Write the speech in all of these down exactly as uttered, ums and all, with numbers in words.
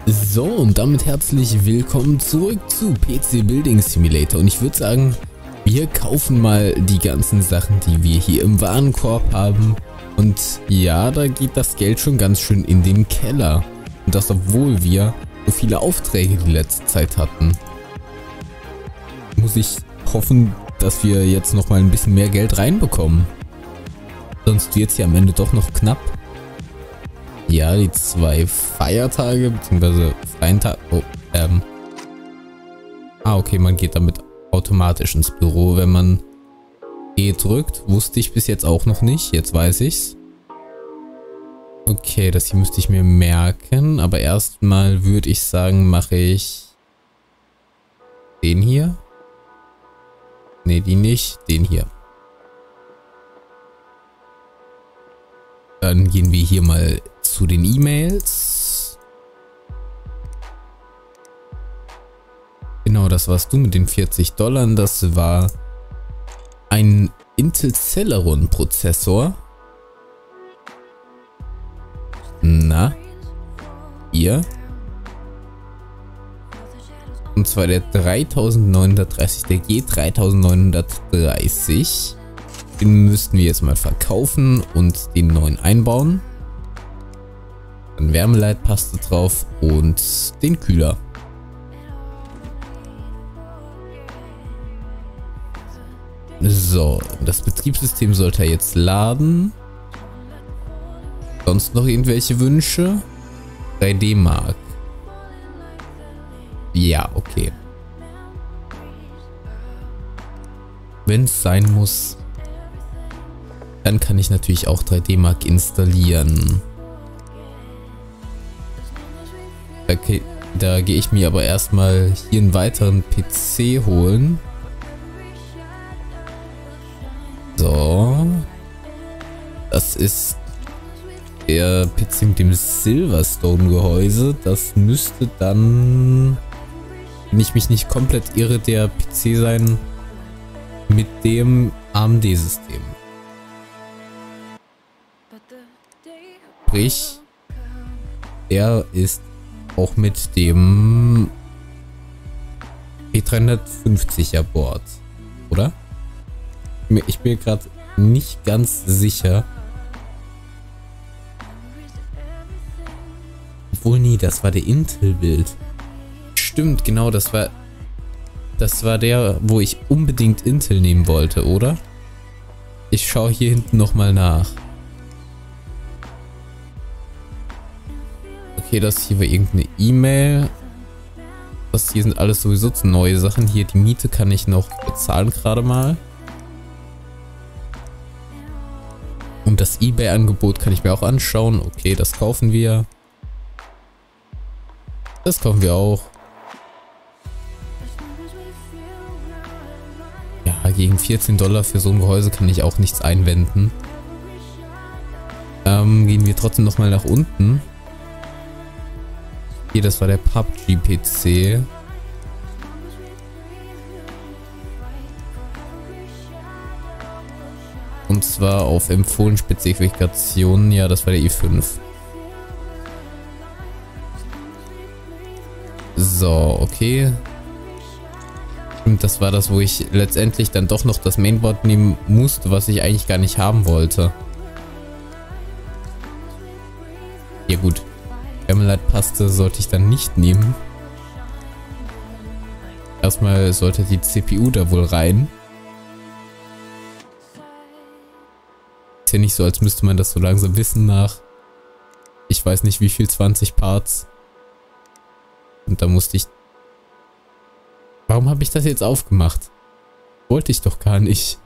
So, und damit herzlich willkommen zurück zu P C Building Simulator. Und ich würde sagen, wir kaufen mal die ganzen Sachen, die wir hier im Warenkorb haben. Und ja, da geht das Geld schon ganz schön in den Keller. Und das, obwohl wir so viele Aufträge die letzte Zeit hatten. Muss ich hoffen, dass wir jetzt noch mal ein bisschen mehr Geld reinbekommen. Sonst wird es ja am Ende doch noch knapp. Ja, die zwei Feiertage, beziehungsweise freien Tag. Oh, ähm. Ah, okay, man geht damit automatisch ins Büro, wenn man E drückt. Wusste ich bis jetzt auch noch nicht. Jetzt weiß ich's. Okay, das hier müsste ich mir merken. Aber erstmal würde ich sagen, mache ich den hier. Ne, die nicht. Den hier. Dann gehen wir hier mal zu den E-Mails. Genau, das warst du mit den vierzig Dollar. Das war ein Intel Celeron Prozessor. Na, hier. Und zwar der dreitausendneunhundertdreißig, der G dreitausendneunhundertdreißig. Den müssten wir jetzt mal verkaufen und den neuen einbauen. Dann Wärmeleitpaste drauf und den Kühler. So, das Betriebssystem sollte jetzt laden. Sonst noch irgendwelche Wünsche? drei D Mark. Ja, okay. Wenn es sein muss, dann kann ich natürlich auch drei D Mark installieren. Okay, da gehe ich mir aber erstmal hier einen weiteren P C holen. So. Das ist der P C mit dem Silverstone-Gehäuse. Das müsste dann, wenn ich mich nicht komplett irre, der P C sein mit dem A M D-System. Sprich, er ist auch mit dem P dreihundertfünfziger Board, oder? Ich bin mir gerade nicht ganz sicher. Obwohl, nee, das war der Intel-Bild. Stimmt, genau, das war das war der, wo ich unbedingt Intel nehmen wollte, oder? Ich schaue hier hinten nochmal nach. Okay, das hier war irgendeine E-Mail. Das hier sind alles sowieso zu neue Sachen. Hier die Miete kann ich noch bezahlen gerade mal. Und das eBay-Angebot kann ich mir auch anschauen. Okay, das kaufen wir. Das kaufen wir auch. Ja, gegen vierzehn Dollar für so ein Gehäuse kann ich auch nichts einwenden. Ähm, gehen wir trotzdem nochmal nach unten. Hier, das war der P U B G-P C. Und zwar auf empfohlene Spezifikationen. Ja, das war der i fünf. So, okay. Und das war das, wo ich letztendlich dann doch noch das Mainboard nehmen musste, was ich eigentlich gar nicht haben wollte. Ja gut. Wärmeleitpaste sollte ich dann nicht nehmen. Erstmal sollte die C P U da wohl rein. Ist ja nicht so, als müsste man das so langsam wissen nach, ich weiß nicht wie viel, zwanzig Parts. Und da musste ich... Warum habe ich das jetzt aufgemacht? Wollte ich doch gar nicht.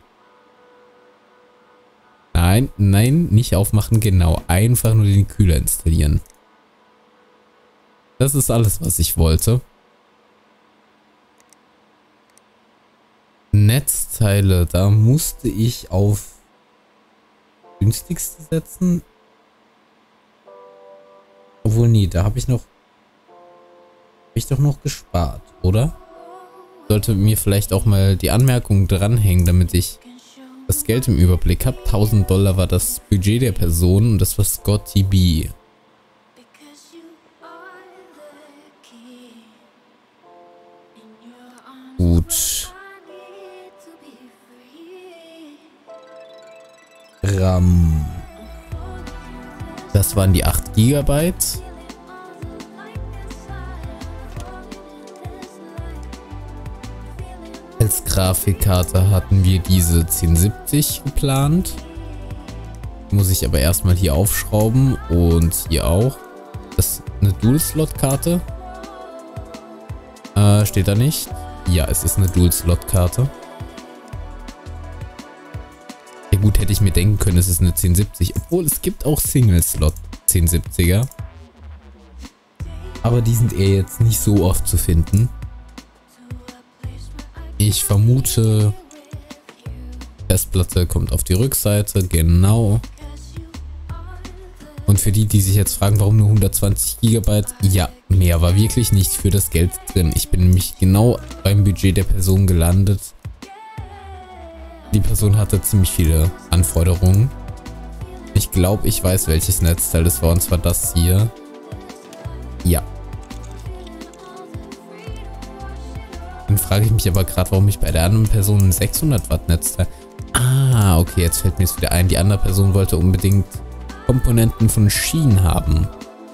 Nein, nein, nicht aufmachen, genau. Einfach nur den Kühler installieren. Das ist alles, was ich wollte. Netzteile, da musste ich auf günstigste setzen. Obwohl, nee, da habe ich noch... Habe ich doch noch gespart, oder? Sollte mir vielleicht auch mal die Anmerkung dranhängen, damit ich das Geld im Überblick habe. tausend Dollar war das Budget der Person und das war Scotty B. Gut. RAM. Das waren die acht Gigabyte. Als Grafikkarte hatten wir diese zehn siebzig geplant. Muss ich aber erstmal hier aufschrauben und hier auch. Das ist eine Dual-Slot-Karte. Äh, steht da nicht? Ja, es ist eine Dual-Slot-Karte. Ja gut, hätte ich mir denken können, es ist eine zehn siebzig. Obwohl, es gibt auch Single-Slot zehn siebziger. Aber die sind eher jetzt nicht so oft zu finden. Ich vermute, Festplatte kommt auf die Rückseite, genau. Und für die, die sich jetzt fragen, warum nur hundertzwanzig Gigabyte, ja, mehr war wirklich nicht für das Geld drin. Ich bin nämlich genau beim Budget der Person gelandet. Die Person hatte ziemlich viele Anforderungen. Ich glaube, ich weiß, welches Netzteil das war, und zwar das hier. Ja. Dann frage ich mich aber gerade, warum ich bei der anderen Person ein sechshundert Watt Netzteil... Ah, okay, jetzt fällt mir jetzt wieder ein. Die andere Person wollte unbedingt Komponenten von Schienen haben.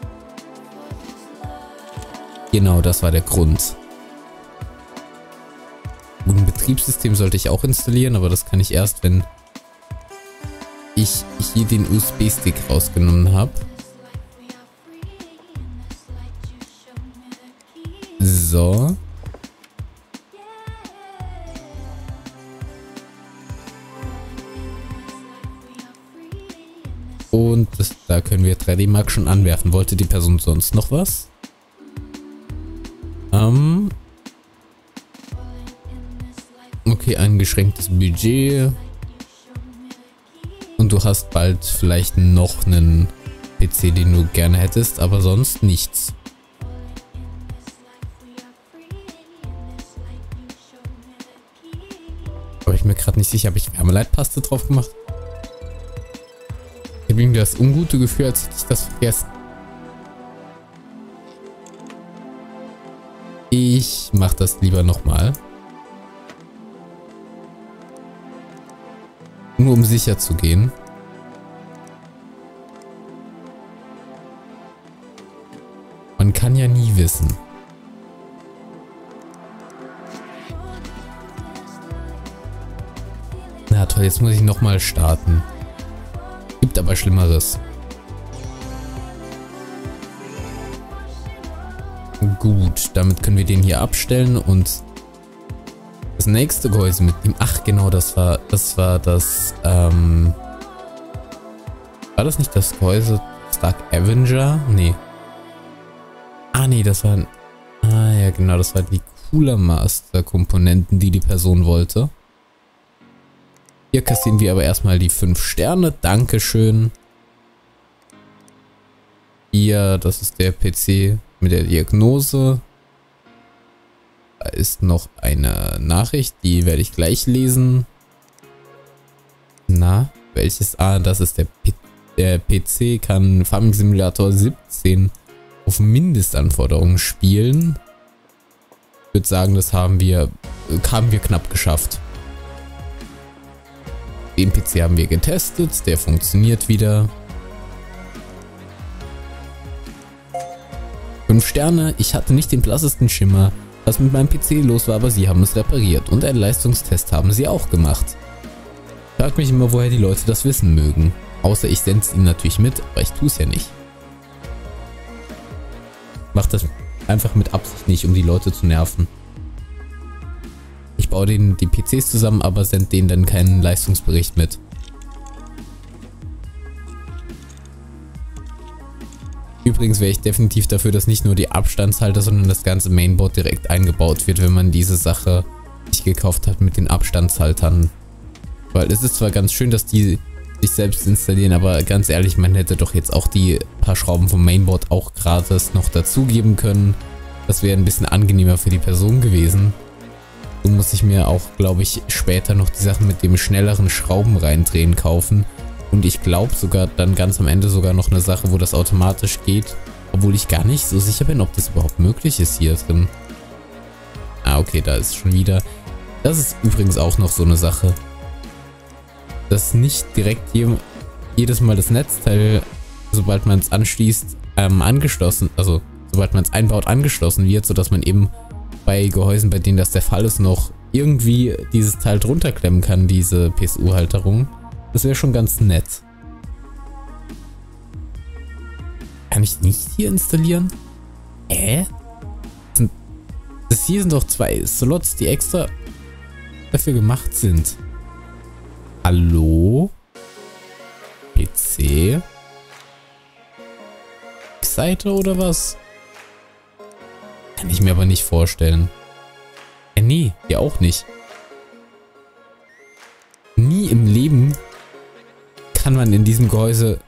Genau, das war der Grund. Und ein Betriebssystem sollte ich auch installieren, aber das kann ich erst, wenn ich hier den U S B-Stick rausgenommen habe. So. Und das, da können wir drei D Mark schon anwerfen. Wollte die Person sonst noch was? Ähm. Okay, eingeschränktes Budget. Und du hast bald vielleicht noch einen P C, den du gerne hättest, aber sonst nichts. Aber ich bin mir gerade nicht sicher, habe ich Wärmeleitpaste drauf gemacht? Ich habe irgendwie das ungute Gefühl, als hätte ich das vergessen. Ich mache das lieber nochmal. Nur um sicher zu gehen. Man kann ja nie wissen. Na toll, jetzt muss ich nochmal starten. Gibt aber Schlimmeres. Gut, damit können wir den hier abstellen und das nächste Gehäuse mitnehmen. Ach genau, das war das war das ähm war das nicht das Gehäuse Stark Avenger? Nee. Ah nee, das waren ah ja genau, das war die Cooler Master Komponenten, die die Person wollte. Hier kassieren wir aber erstmal die fünf Sterne. Dankeschön. Hier, das ist der P C mit der Diagnose. Da ist noch eine Nachricht, die werde ich gleich lesen. Na, welches? Ah, das ist der P der P C kann Farming Simulator siebzehn auf Mindestanforderungen spielen. Ich würde sagen, das haben wir, haben wir knapp geschafft. Den P C haben wir getestet, der funktioniert wieder. fünf Sterne, ich hatte nicht den blassesten Schimmer, was mit meinem P C los war, aber sie haben es repariert und einen Leistungstest haben sie auch gemacht. Frag mich immer, woher die Leute das wissen mögen. Außer ich sende es ihnen natürlich mit, aber ich tue es ja nicht. Mach das einfach mit Absicht nicht, um die Leute zu nerven. Ich baue denen die P Cs zusammen, aber sende denen dann keinen Leistungsbericht mit. Übrigens wäre ich definitiv dafür, dass nicht nur die Abstandshalter, sondern das ganze Mainboard direkt eingebaut wird, wenn man diese Sache nicht gekauft hat mit den Abstandshaltern. Weil es ist zwar ganz schön, dass die sich selbst installieren, aber ganz ehrlich, man hätte doch jetzt auch die paar Schrauben vom Mainboard auch gratis noch dazugeben können. Das wäre ein bisschen angenehmer für die Person gewesen. So muss ich mir auch, glaube ich, später noch die Sachen mit dem schnelleren Schrauben reindrehen kaufen. Und ich glaube sogar dann ganz am Ende sogar noch eine Sache, wo das automatisch geht. Obwohl ich gar nicht so sicher bin, ob das überhaupt möglich ist hier drin. Ah, okay, da ist schon wieder. Das ist übrigens auch noch so eine Sache. Dass nicht direkt je, jedes Mal das Netzteil, sobald man es anschließt, ähm, angeschlossen, also sobald man es einbaut, angeschlossen wird, sodass man eben bei Gehäusen, bei denen das der Fall ist, noch irgendwie dieses Teil drunter klemmen kann, diese P S U-Halterung. Das wäre schon ganz nett. Kann ich nicht hier installieren? Hä? Äh? Das hier sind doch zwei Slots, die extra dafür gemacht sind. Hallo? P C? Seite oder was? Kann ich mir aber nicht vorstellen. Äh, nee, hier auch nicht. Nie im Leben kann man in diesem Gehäuse...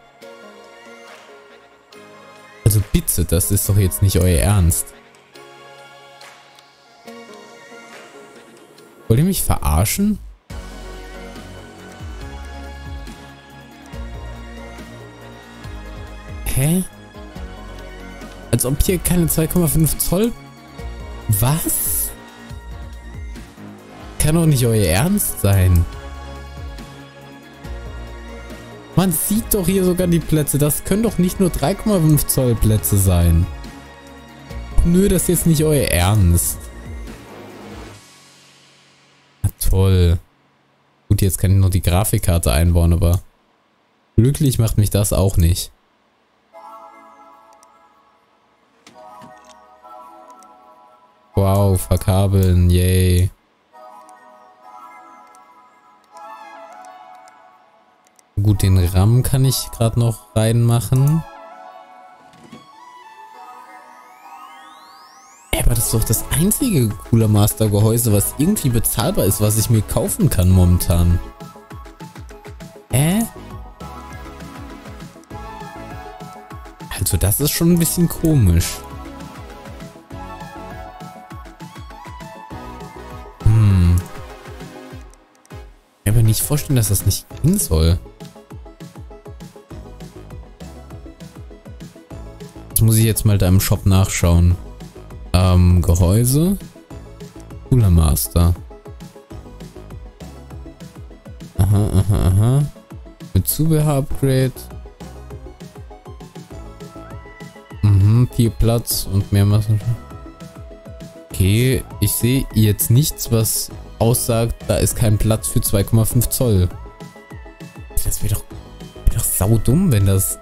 Also bitte, das ist doch jetzt nicht euer Ernst. Wollt ihr mich verarschen? Hä? Als ob hier keine zwei Komma fünf Zoll... Was? Kann doch nicht euer Ernst sein. Man sieht doch hier sogar die Plätze. Das können doch nicht nur drei Komma fünf Zoll Plätze sein. Nö, das ist jetzt nicht euer Ernst. Na toll. Gut, jetzt kann ich noch die Grafikkarte einbauen, aber glücklich macht mich das auch nicht. Wow, verkabeln, yay. Gut, den RAM kann ich gerade noch reinmachen. Aber das ist doch das einzige Cooler Master Gehäuse, was irgendwie bezahlbar ist, was ich mir kaufen kann momentan. Äh? Also das ist schon ein bisschen komisch. Hm. Ich kann mir nicht vorstellen, dass das nicht gehen soll. Das muss ich jetzt mal da im Shop nachschauen. Ähm, Gehäuse. Cooler Master. Aha, aha, aha. Mit Zubehör-Upgrade. Mhm, viel Platz und mehr Masse. Okay, ich sehe jetzt nichts, was aussagt, da ist kein Platz für zwei Komma fünf Zoll. Das wäre doch, wär doch saudumm, wenn das...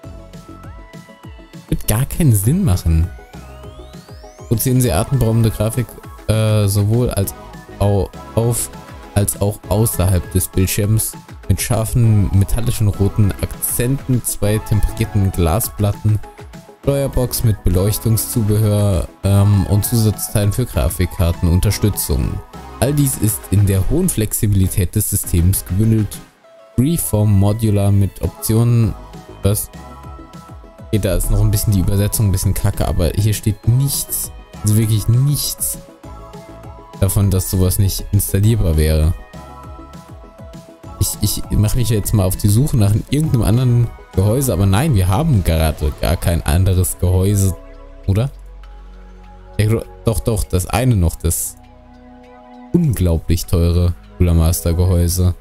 Wird gar keinen Sinn machen. Produzieren Sie atemberaubende Grafik äh, sowohl als au auf als auch außerhalb des Bildschirms mit scharfen metallischen roten Akzenten, zwei temperierten Glasplatten, Steuerbox mit Beleuchtungszubehör ähm, und Zusatzteilen für Grafikkartenunterstützung. All dies ist in der hohen Flexibilität des Systems gebündelt. Freeform Modular mit Optionen. Was? Okay, da ist noch ein bisschen die Übersetzung ein bisschen kacke, aber hier steht nichts. Also wirklich nichts davon, dass sowas nicht installierbar wäre. Ich, ich mache mich jetzt mal auf die Suche nach irgendeinem anderen Gehäuse, aber nein, wir haben gerade gar kein anderes Gehäuse, oder? Ja, doch, doch, das eine noch, das unglaublich teure Cooler Master Gehäuse.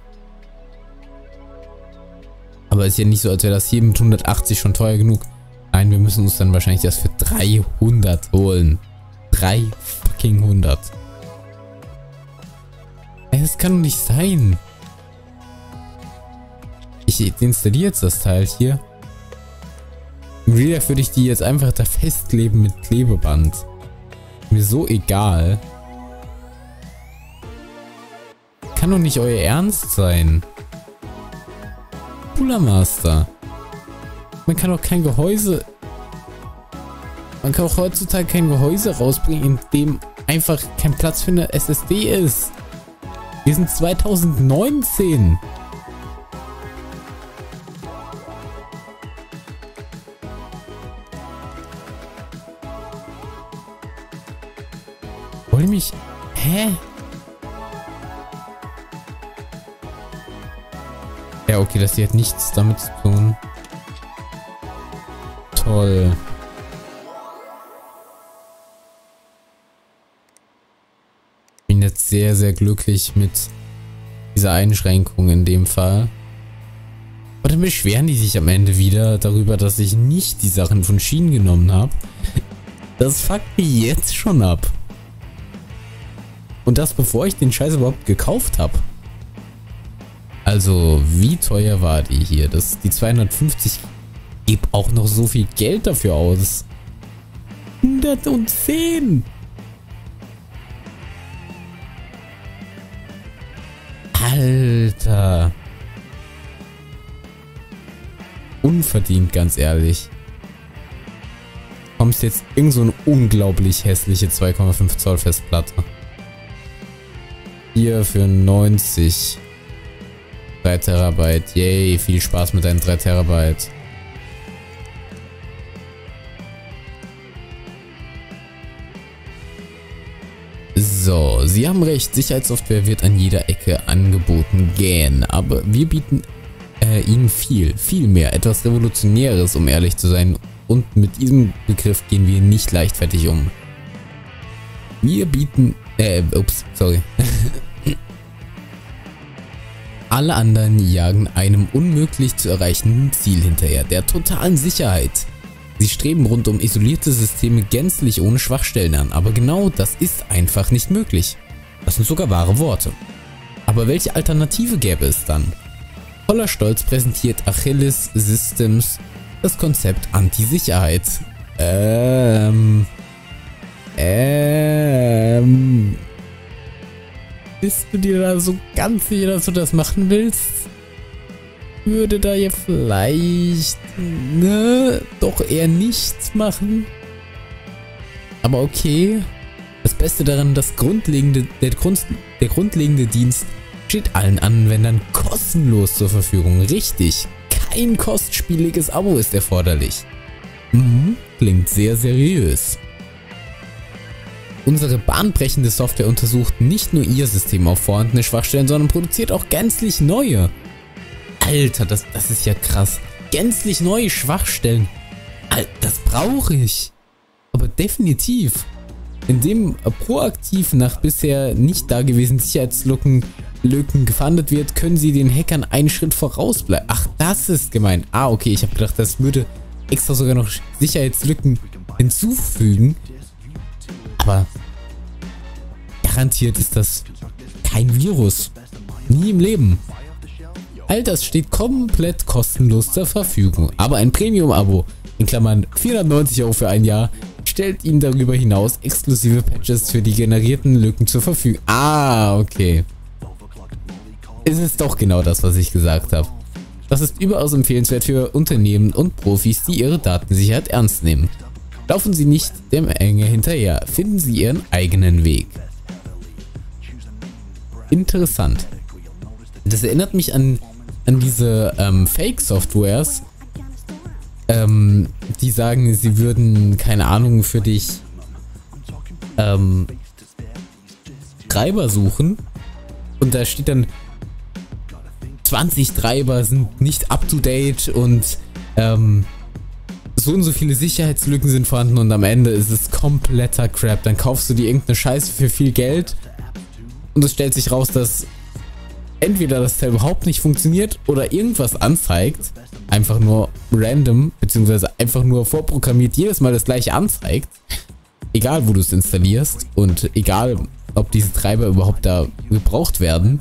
Aber ist ja nicht so, als wäre das hier mit hundertachtzig schon teuer genug. Nein, wir müssen uns dann wahrscheinlich das für dreihundert holen. drei fucking hundert. Das kann doch nicht sein. Ich installiere jetzt das Teil hier. Im Real Life würde ich die jetzt einfach da festkleben mit Klebeband. Mir so egal. Kann doch nicht euer Ernst sein. Cooler Master. Man kann doch kein Gehäuse... Man kann auch heutzutage kein Gehäuse rausbringen, in dem einfach kein Platz für eine S S D ist. Wir sind zweitausendneunzehn. Wollt ihr mich... Hä? Ja, okay, das hier hat nichts damit zu tun. Toll. bin jetzt sehr, sehr glücklich mit dieser Einschränkung in dem Fall. Aber dann beschweren die sich am Ende wieder darüber, dass ich nicht die Sachen von Schienen genommen habe. Das fuckt mich jetzt schon ab. Und das, bevor ich den Scheiß überhaupt gekauft habe. Also, wie teuer war die hier? Das, die zweihundertfünfzig, ich gebe auch noch so viel Geld dafür aus. hundertzehn! Alter. Unverdient, ganz ehrlich. Kommst jetzt irgend so eine unglaublich hässliche zwei Komma fünf Zoll Festplatte. Hier für neunzig. drei Terabyte. Yay, viel Spaß mit deinen drei Terabyte. So, Sie haben recht, Sicherheitssoftware wird an jeder Ecke angeboten gähn, aber wir bieten äh, Ihnen viel, viel mehr, etwas Revolutionäres, um ehrlich zu sein, und mit diesem Begriff gehen wir nicht leichtfertig um. Wir bieten, äh, ups, sorry. Alle anderen jagen einem unmöglich zu erreichenden Ziel hinterher, der totalen Sicherheit. Sie streben rund um isolierte Systeme gänzlich ohne Schwachstellen an, aber genau das ist einfach nicht möglich. Das sind sogar wahre Worte. Aber welche Alternative gäbe es dann? Voller Stolz präsentiert Achilles Systems das Konzept Anti-Sicherheit. Ähm... Ähm... Bist du dir da so ganz sicher, dass du das machen willst? Würde da ja vielleicht, ne, doch eher nichts machen. Aber okay. Das Beste daran, das grundlegende, der, Grund, der grundlegende Dienst steht allen Anwendern kostenlos zur Verfügung. Richtig. Kein kostspieliges Abo ist erforderlich. Mhm, klingt sehr seriös. Unsere bahnbrechende Software untersucht nicht nur Ihr System auf vorhandene Schwachstellen, sondern produziert auch gänzlich neue. Alter, das, das ist ja krass. Gänzlich neue Schwachstellen. Alter, das brauche ich. Aber definitiv. Indem proaktiv nach bisher nicht dagewesenen Sicherheitslücken Lücken gefahndet wird, können Sie den Hackern einen Schritt voraus bleiben. Ach, das ist gemeint. Ah, okay, ich habe gedacht, das würde extra sogar noch Sicherheitslücken hinzufügen. Aber garantiert ist das kein Virus. Nie im Leben. All das steht komplett kostenlos zur Verfügung. Aber ein Premium-Abo, in Klammern vierhundertneunzig Euro für ein Jahr, stellt Ihnen darüber hinaus exklusive Patches für die generierten Lücken zur Verfügung. Ah, okay. Es ist doch genau das, was ich gesagt habe. Das ist überaus empfehlenswert für Unternehmen und Profis, die ihre Datensicherheit ernst nehmen. Laufen Sie nicht der Menge hinterher. Finden Sie Ihren eigenen Weg. Interessant. Das erinnert mich an, an diese ähm, Fake-Softwares, ähm, die sagen, sie würden, keine Ahnung, für dich ähm, Treiber suchen. Und da steht dann, zwanzig Treiber sind nicht up-to-date und ähm, so und so viele Sicherheitslücken sind vorhanden und am Ende ist es kompletter Crap. Dann kaufst du dir irgendeine Scheiße für viel Geld und es stellt sich raus, dass entweder das Teil überhaupt nicht funktioniert oder irgendwas anzeigt, einfach nur random, beziehungsweise einfach nur vorprogrammiert jedes Mal das gleiche anzeigt, egal wo du es installierst und egal ob diese Treiber überhaupt da gebraucht werden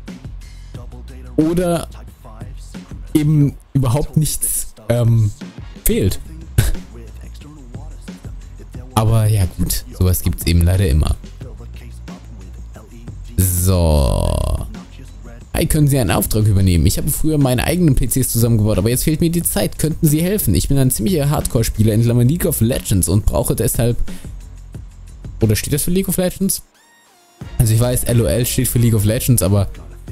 oder eben überhaupt nichts ähm, fehlt. Aber ja gut, sowas gibt es eben leider immer. So. Hi, können Sie einen Auftrag übernehmen? Ich habe früher meine eigenen P Cs zusammengebaut, aber jetzt fehlt mir die Zeit. Könnten Sie helfen? Ich bin ein ziemlicher Hardcore-Spieler in Klammern League of Legends und brauche deshalb... Oder steht das für League of Legends? Also ich weiß, LOL steht für League of Legends, aber...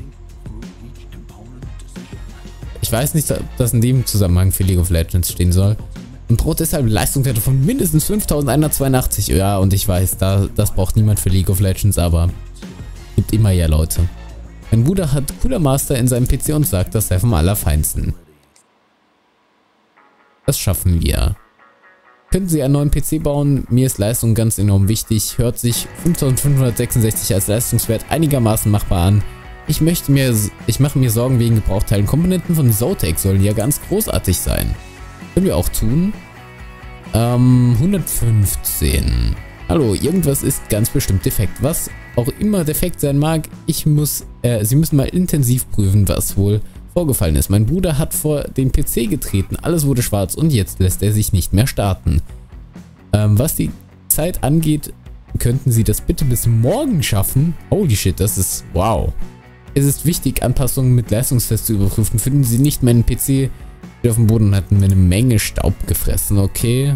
Ich weiß nicht, ob das in dem Zusammenhang für League of Legends stehen soll. Und braucht deshalb Leistungswerte von mindestens fünftausendeinhundertzweiundachtzig. Ja, und ich weiß, da, das braucht niemand für League of Legends, aber gibt immer ja Leute. Mein Bruder hat Cooler Master in seinem P C und sagt, das sei vom Allerfeinsten. Das schaffen wir. Könnten Sie einen neuen P C bauen? Mir ist Leistung ganz enorm wichtig. Hört sich fünftausendfünfhundertsechsundsechzig als Leistungswert einigermaßen machbar an. Ich möchte mir, ich mache mir Sorgen wegen Gebrauchteilen. Komponenten von Zotac sollen ja ganz großartig sein. Können wir auch tun. Ähm, hundertfünfzehn. Hallo, irgendwas ist ganz bestimmt defekt. Was auch immer defekt sein mag, ich muss, äh, Sie müssen mal intensiv prüfen, was wohl vorgefallen ist. Mein Bruder hat vor den P C getreten, alles wurde schwarz und jetzt lässt er sich nicht mehr starten. Ähm, was die Zeit angeht, könnten Sie das bitte bis morgen schaffen? Holy shit, das ist wow. Es ist wichtig, Anpassungen mit Leistungstest zu überprüfen. Finden Sie nicht meinen P C auf dem Boden und hatten mir eine Menge Staub gefressen, okay.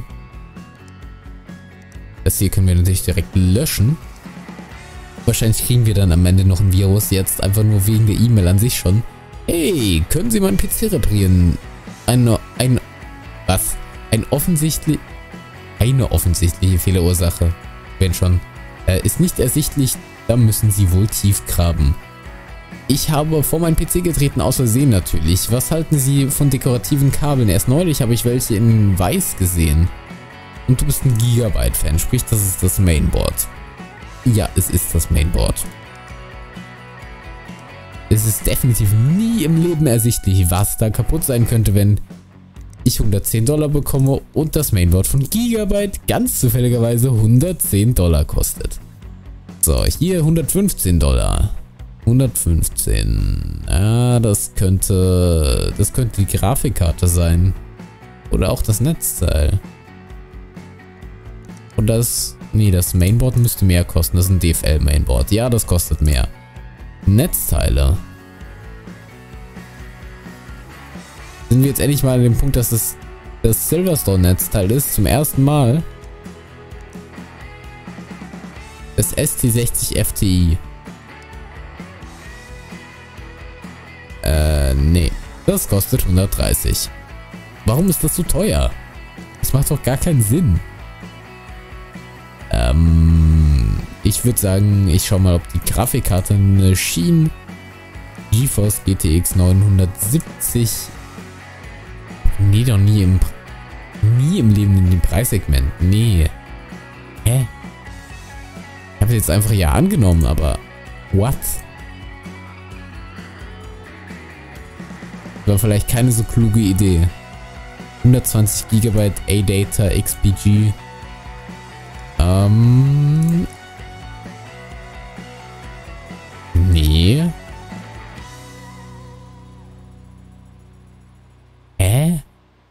Das hier können wir natürlich direkt löschen. Wahrscheinlich kriegen wir dann am Ende noch ein Virus, jetzt einfach nur wegen der E-Mail an sich schon. Hey, können Sie meinen P C reparieren? Eine, ein, was? Ein offensichtlich, eine offensichtliche Fehlerursache, wenn schon, äh, ist nicht ersichtlich, da müssen Sie wohl tief graben. Ich habe vor meinen P C getreten, aus Versehen natürlich. Was halten Sie von dekorativen Kabeln? Erst neulich habe ich welche in weiß gesehen. Und du bist ein Gigabyte-Fan, sprich, das ist das Mainboard. Ja, es ist das Mainboard. Es ist definitiv nie im Leben ersichtlich, was da kaputt sein könnte, wenn ich hundertzehn Dollar bekomme und das Mainboard von Gigabyte ganz zufälligerweise hundertzehn Dollar kostet. So, hier hundertfünfzehn Dollar. hundertfünfzehn. Ja, das könnte, das könnte die Grafikkarte sein. Oder auch das Netzteil. Und das, nee, das Mainboard müsste mehr kosten. Das ist ein D F L-Mainboard. Ja, das kostet mehr. Netzteile. Sind wir jetzt endlich mal an dem Punkt, dass es das Silverstone-Netzteil ist? Zum ersten Mal. Das S T sechzig F T I. Äh, nee. Das kostet hundertdreißig. Warum ist das so teuer? Das macht doch gar keinen Sinn. Ähm, ich würde sagen, ich schau mal, ob die Grafikkarte eine Shin GeForce G T X neunhundertsiebzig. Nee, doch nie im, nie im Leben in dem Preissegment. Nee. Hä? Ich habe jetzt einfach ja angenommen, aber what? War vielleicht keine so kluge Idee. hundertzwanzig Gigabyte A-Data X P G. Ähm. Nee. Hä?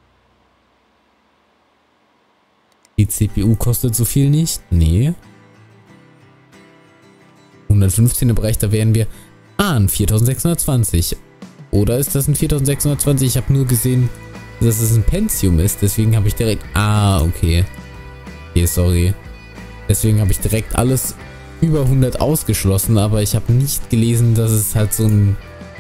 Die C P U kostet so viel nicht? Nee. hundertfünfzehn im Bereich, da wären wir. Ah, ein viertausendsechshundertzwanzig. Oder ist das ein viertausendsechshundertzwanzig? Ich habe nur gesehen, dass es ein Pentium ist. Deswegen habe ich direkt... Ah, okay. Okay, sorry. Deswegen habe ich direkt alles über hundert ausgeschlossen. Aber ich habe nicht gelesen, dass es halt so ein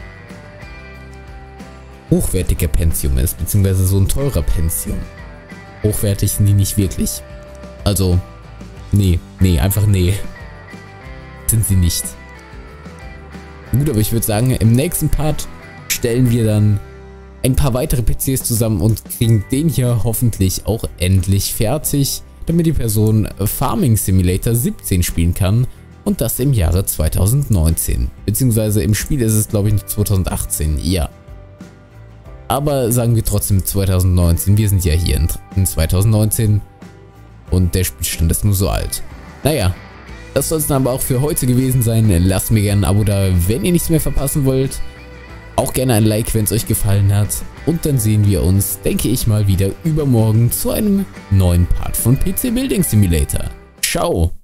hochwertiger Pentium ist. Beziehungsweise so ein teurer Pentium. Hochwertig sind die nicht wirklich. Also, nee, nee, einfach nee. Sind sie nicht. Gut, aber ich würde sagen, im nächsten Part stellen wir dann ein paar weitere P Cs zusammen und kriegen den hier hoffentlich auch endlich fertig, damit die Person Farming Simulator siebzehn spielen kann und das im Jahre zweitausendneunzehn. Beziehungsweise im Spiel ist es, glaube ich, nicht zweitausendachtzehn, ja. Aber sagen wir trotzdem zweitausendneunzehn, wir sind ja hier in, in zweitausendneunzehn und der Spielstand ist nur so alt. Naja, das soll es dann aber auch für heute gewesen sein. Lasst mir gerne ein Abo da, wenn ihr nichts mehr verpassen wollt. Auch gerne ein Like, wenn es euch gefallen hat. Und dann sehen wir uns, denke ich mal, wieder übermorgen zu einem neuen Part von P C Building Simulator. Ciao!